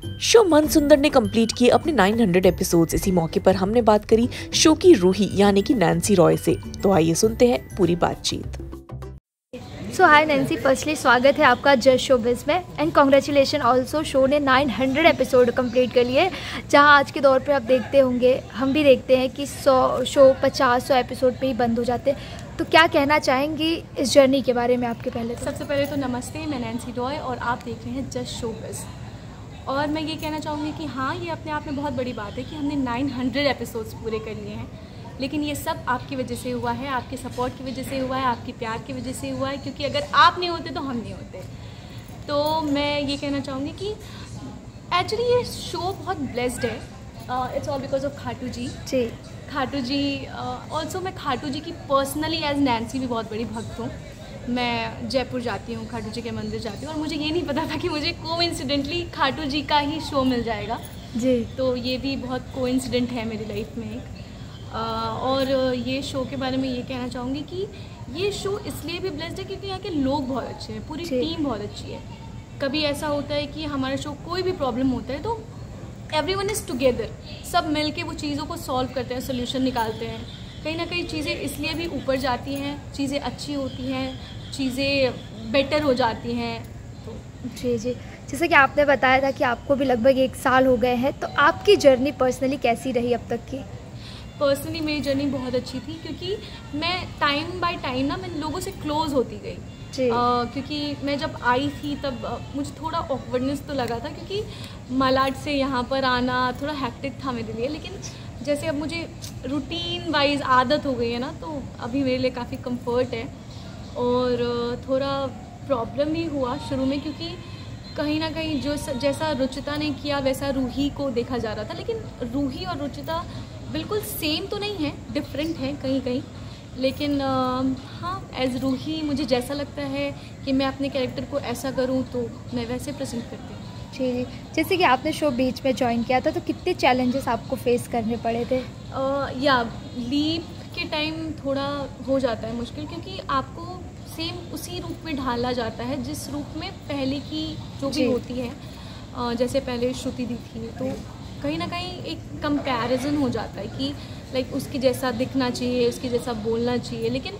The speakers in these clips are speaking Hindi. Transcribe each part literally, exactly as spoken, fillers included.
शो मन सुंदर ने कंप्लीट किए अपने नौ सौ एपिसोड्स। इसी मौके पर हमने बात करी शो की रूही यानी कि नैन्सी रॉय से। तो आइए सुनते हैं पूरी बातचीत। सो हाय नैन्सी, फर्स्टली स्वागत है आपका जस्ट शोबिज़ में एंड कॉन्ग्रेचुलेशन ऑल्सो। शो ने नौ सौ एपिसोड कंप्लीट कर लिए, जहां आज के दौर पे आप देखते होंगे, हम भी देखते हैं कि सौ शो पचास सौ एपिसोड पे ही बंद हो जाते हैं। तो क्या कहना चाहेंगी इस जर्नी के बारे में आपके? पहले तो सबसे पहले तो नमस्ते, मैं नैन्सी रॉय और आप देख रहे हैं जस्ट शोबिज़। और मैं ये कहना चाहूँगी कि हाँ, ये अपने आप में बहुत बड़ी बात है कि हमने नौ सौ एपिसोड्स पूरे कर लिए हैं, लेकिन ये सब आपकी वजह से हुआ है, आपके सपोर्ट की वजह से हुआ है, आपके प्यार की वजह से हुआ है, क्योंकि अगर आप नहीं होते तो हम नहीं होते। तो मैं ये कहना चाहूँगी कि एक्चुअली ये शो बहुत ब्लेस्ड है। It's all because of Khatu ji जी खाटू जी ऑल्सो uh, मैं खाटू जी की पर्सनली एज नैन्सी भी बहुत बड़ी भक्त हूँ। मैं जयपुर जाती हूँ, खाटू जी के मंदिर जाती हूँ, और मुझे ये नहीं पता था कि मुझे कोइंसिडेंटली खाटू जी का ही शो मिल जाएगा जी। तो ये भी बहुत कोइंसिडेंट है मेरी लाइफ में एक। Uh, और ये शो के बारे में ये कहना चाहूँगी कि ये शो इसलिए भी ब्लेस्ड है क्योंकि यहाँ के लोग बहुत अच्छे हैं, पूरी टीम बहुत अच्छी है। कभी ऐसा होता है कि हमारे शो कोई भी प्रॉब्लम होता है तो एवरीवन इज़ टुगेदर, सब मिल के वो चीज़ों को सॉल्व करते हैं, सोल्यूशन निकालते हैं। कहीं ना कहीं चीज़ें इसलिए भी ऊपर जाती हैं, चीज़ें अच्छी होती हैं, चीज़ें बेटर हो जाती हैं। तो जी जी, जैसे कि आपने बताया था कि आपको भी लगभग एक साल हो गए हैं, तो आपकी जर्नी पर्सनली कैसी रही अब तक की? पर्सनली मेरी जर्नी बहुत अच्छी थी, क्योंकि मैं टाइम बाय टाइम ना मैं लोगों से क्लोज होती गई। uh, क्योंकि मैं जब आई थी तब uh, मुझे थोड़ा ऑकवर्डनेस तो लगा था, क्योंकि मालाड से यहाँ पर आना थोड़ा हैक्टिक था मेरे लिए, लेकिन जैसे अब मुझे रूटीन वाइज आदत हो गई है ना, तो अभी मेरे लिए काफ़ी कंफर्ट है। और uh, थोड़ा प्रॉब्लम भी हुआ शुरू में, क्योंकि कहीं ना कहीं जो जैसा रुचिता ने किया वैसा रूही को देखा जा रहा था, लेकिन रूही और रुचिता बिल्कुल सेम तो नहीं है, डिफरेंट है कहीं कहीं। लेकिन हाँ, एज रूही मुझे जैसा लगता है कि मैं अपने कैरेक्टर को ऐसा करूँ तो मैं वैसे प्रेजेंट करती हूँ। जी जी, जैसे कि आपने शो बीच में ज्वाइन किया था, तो कितने चैलेंजेस आपको फेस करने पड़े थे? आ, या लीप के टाइम थोड़ा हो जाता है मुश्किल, क्योंकि आपको सेम उसी रूप में ढाला जाता है जिस रूप में पहले की जो भी होती है। आ, जैसे पहले श्रुति दी थी, तो कहीं ना कहीं एक कंपैरिजन हो जाता है कि लाइक उसके जैसा दिखना चाहिए, उसके जैसा बोलना चाहिए, लेकिन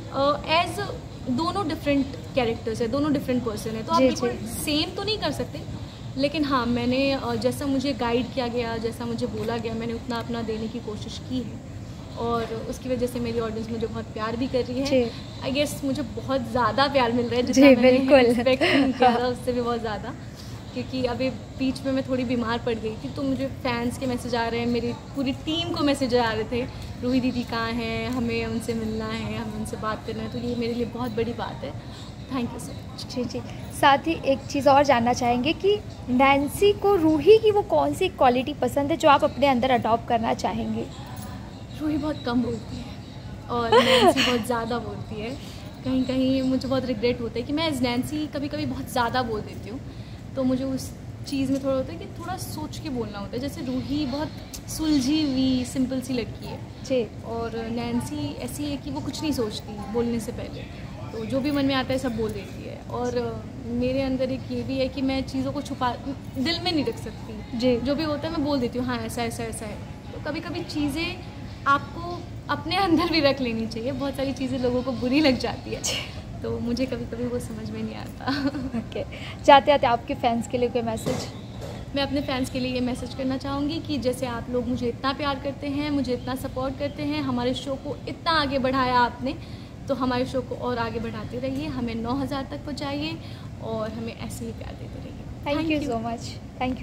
एज uh, दोनों डिफरेंट कैरेक्टर्स है, दोनों डिफरेंट पर्सन है, तो आप बिल्कुल सेम तो नहीं कर सकते। लेकिन हाँ, मैंने uh, जैसा मुझे गाइड किया गया, जैसा मुझे बोला गया, मैंने उतना अपना देने की कोशिश की है, और उसकी वजह से मेरी ऑडियंस मुझे बहुत प्यार भी कर रही है। आई गेस मुझे बहुत ज़्यादा प्यार मिल रहा है, जितना मैंने एक्सपेक्ट नहीं किया था उससे भी बहुत ज़्यादा, क्योंकि अभी बीच में मैं थोड़ी बीमार पड़ गई थी, तो मुझे फैंस के मैसेज आ रहे हैं, मेरी पूरी टीम को मैसेज आ रहे थे, रूही दीदी कहाँ हैं, हमें उनसे मिलना है, हमें उनसे बात करना है। तो ये मेरे लिए बहुत बड़ी बात है। Thank you so much. जी जी, साथ ही एक चीज़ और जानना चाहेंगे कि नैन्सी को रूही की वो कौन सी क्वालिटी पसंद है जो आप अपने अंदर अडॉप्ट करना चाहेंगे? रूही बहुत कम बोलती है और नैन्सी बहुत ज़्यादा बोलती है। कहीं कहीं मुझे बहुत रिग्रेट होता है कि मैं एज नैन्सी कभी कभी बहुत ज़्यादा बोल देती हूँ, तो मुझे उस चीज़ में थोड़ा होता है कि थोड़ा सोच के बोलना होता है। जैसे रूही बहुत सुलझी हुई सिंपल सी लड़की है जी, और नैन्सी ऐसी है कि वो कुछ नहीं सोचती बोलने से पहले, तो जो भी मन में आता है सब बोल देती है। और मेरे अंदर एक ये भी है कि मैं चीज़ों को छुपा दिल में नहीं रख सकती जी, जो भी होता है मैं बोल देती हूँ, हाँ ऐसा ऐसा ऐसा है। तो कभी कभी चीज़ें आपको अपने अंदर भी रख लेनी चाहिए, बहुत सारी चीज़ें लोगों को बुरी लग जाती है, तो मुझे कभी कभी वो समझ में नहीं आता। ओके, जाते जाते आपके फैंस के लिए कोई मैसेज? मैं अपने फैंस के लिए ये मैसेज करना चाहूँगी कि जैसे आप लोग मुझे इतना प्यार करते हैं, मुझे इतना सपोर्ट करते हैं, हमारे शो को इतना आगे बढ़ाया आपने, तो हमारे शो को और आगे बढ़ाते रहिए, हमें नौ हज़ार तक पहुँचाइए और हमें ऐसे ही प्यार देते रहिए। Thank you so much. Thank you.